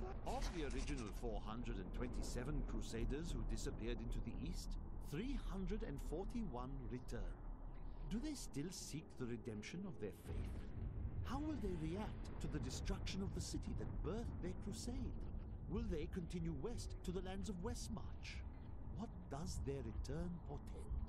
Of the original 427 Crusaders who disappeared into the east, 341 return. Do they still seek the redemption of their faith? How will they react to the destruction of the city that birthed their crusade? Will they continue west to the lands of Westmarch? What does their return portend?